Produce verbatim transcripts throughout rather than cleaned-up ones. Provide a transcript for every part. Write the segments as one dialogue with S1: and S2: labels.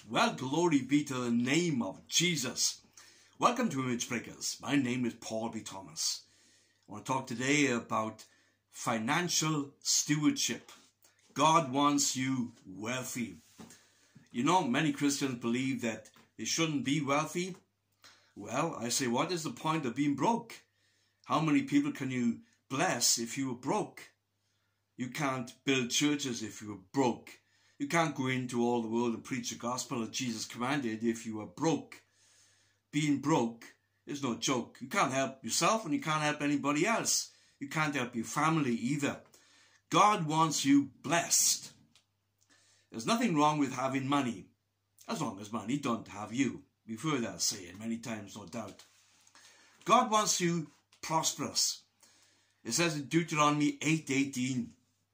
S1: Well, glory be to the name of Jesus. Welcome to Image Breakers. My name is Paul B. Thomas. I want to talk today about financial stewardship. God wants you wealthy. You know, many Christians believe that they shouldn't be wealthy. Well, I say, what is the point of being broke? How many people can you bless if you were broke? You can't build churches if you were broke. You can't go into all the world and preach the gospel that Jesus commanded if you were broke. Being broke is no joke. You can't help yourself and you can't help anybody else. You can't help your family either. God wants you blessed. There's nothing wrong with having money, as long as money don't have you. We've heard that saying many times, no doubt. God wants you prosperous. It says in Deuteronomy eight eighteen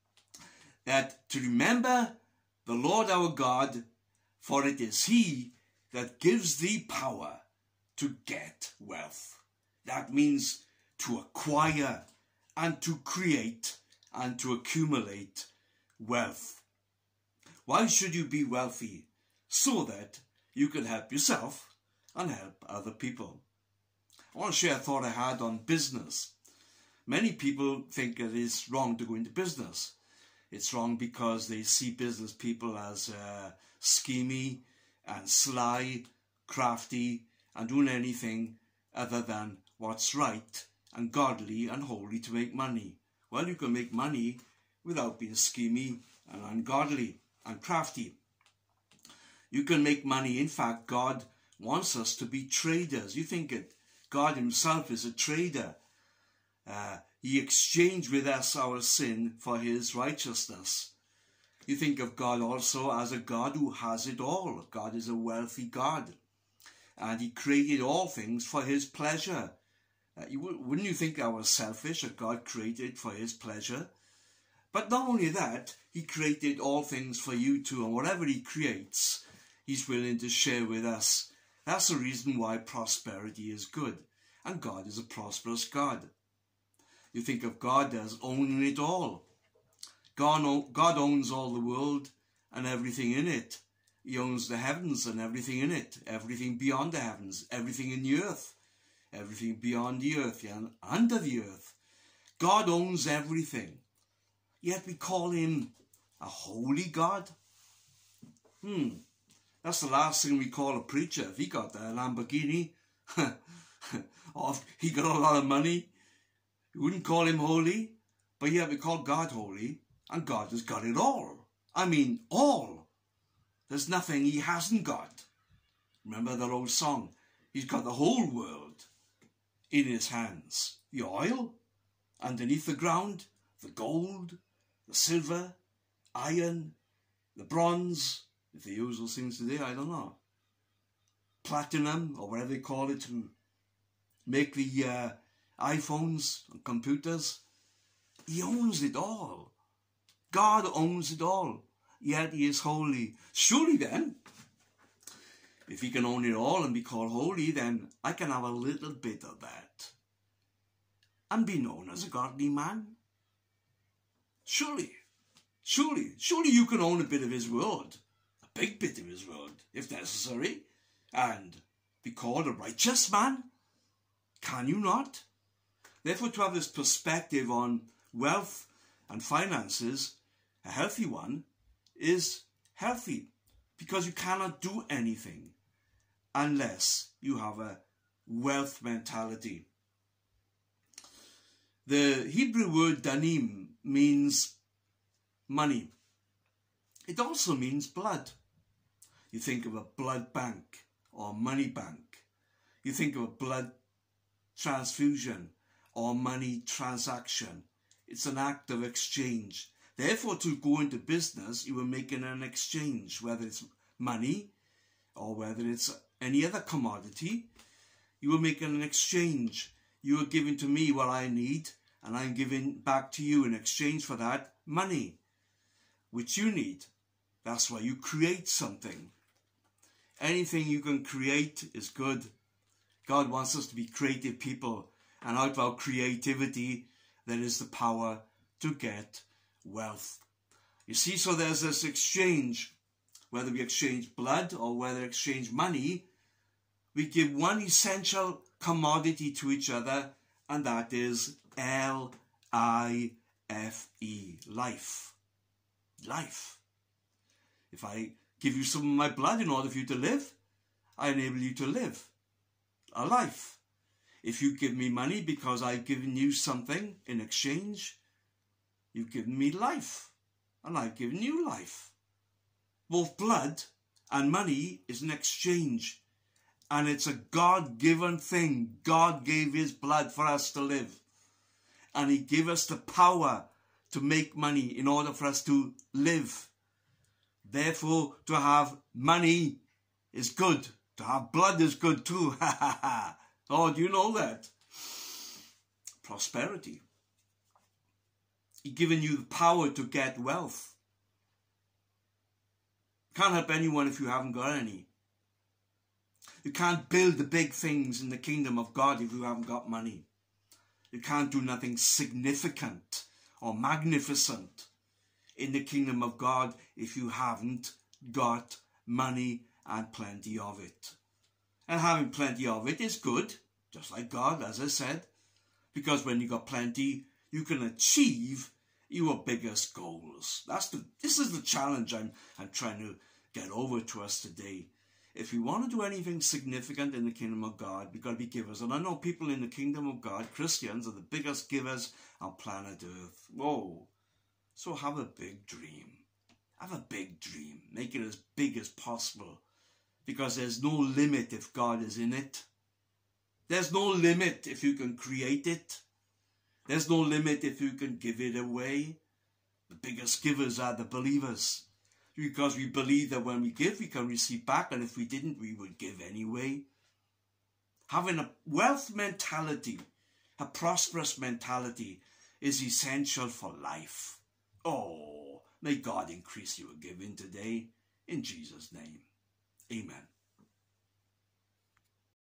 S1: that to remember the Lord our God, for it is He that gives thee power to get wealth. That means to acquire and to create and to accumulate wealth. Why should you be wealthy? So that you can help yourself and help other people. I want to share a thought I had on business. Many people think it is wrong to go into business. It's wrong because they see business people as uh, schemy and sly, crafty, and doing anything other than what's right and godly and holy to make money. Well, you can make money without being schemy and ungodly and crafty. You can make money. In fact, God wants us to be traders. You think it. God himself is a trader. Uh, he exchanged with us our sin for his righteousness. You think of God also as a God who has it all. God is a wealthy God. And he created all things for his pleasure. Uh, you, wouldn't you think that was selfish, that God created for his pleasure? But not only that, he created all things for you too. And whatever he creates, he's willing to share with us. That's the reason why prosperity is good. And God is a prosperous God. You think of God as owning it all. God, God owns all the world and everything in it. He owns the heavens and everything in it. Everything beyond the heavens. Everything in the earth. Everything beyond the earth and under the earth. God owns everything. Yet we call him a holy God. Hmm. That's the last thing we call a preacher. If he got a Lamborghini, or if he got a lot of money, we wouldn't call him holy. But yet we call God holy, and God has got it all. I mean, all. There's nothing he hasn't got. Remember that old song? He's got the whole world in his hands. The oil, underneath the ground, the gold, the silver, iron, the bronze. If they use those things today, I don't know. Platinum, or whatever they call it, to make the uh, iPhones and computers. He owns it all. God owns it all. Yet he is holy. Surely then, if he can own it all and be called holy, then I can have a little bit of that and be known as a godly man. Surely, surely, surely you can own a bit of his world. Big bit of his world, if necessary, and be called a righteous man? Can you not? Therefore, to have this perspective on wealth and finances, a healthy one, is healthy, because you cannot do anything unless you have a wealth mentality. The Hebrew word danim means money. It also means blood. You think of a blood bank or money bank. You think of a blood transfusion or money transaction. It's an act of exchange. Therefore, to go into business, you are making an exchange, whether it's money or whether it's any other commodity. You are making an exchange. You are giving to me what I need, and I'm giving back to you in exchange for that money, which you need. That's why you create something. Anything you can create is good. God wants us to be creative people, and out of our creativity there is the power to get wealth. You see, so there's this exchange whether we exchange blood or whether exchange money, we give one essential commodity to each other, and that is L I F E, life. Life. If I give you some of my blood in order for you to live, I enable you to live a life. If you give me money because I've given you something in exchange, you've given me life, and I've given you life. Both blood and money is an exchange, and it's a God-given thing. God gave his blood for us to live, and he gave us the power to make money in order for us to live. Therefore, to have money is good. To have blood is good too. Ha ha ha. Oh, do you know that? Prosperity. He's given you the power to get wealth. You can't help anyone if you haven't got any. You can't build the big things in the kingdom of God if you haven't got money. You can't do nothing significant or magnificent in the kingdom of God if you haven't got money and plenty of it. And having plenty of it is good, just like God, as I said, because when you got plenty, you can achieve your biggest goals. That's the. This is the challenge I'm I'm trying to get over to us today. If we want to do anything significant in the kingdom of God, we've got to be givers. And I know people in the kingdom of God, Christians, are the biggest givers on planet Earth. Whoa! So have a big dream. Have a big dream. Make it as big as possible. Because there's no limit if God is in it. There's no limit if you can create it. There's no limit if you can give it away. The biggest givers are the believers. Because we believe that when we give, we can receive back. And if we didn't, we would give anyway. Having a wealth mentality, a prosperous mentality, is essential for life. Oh, may God increase your giving today. In Jesus' name. Amen.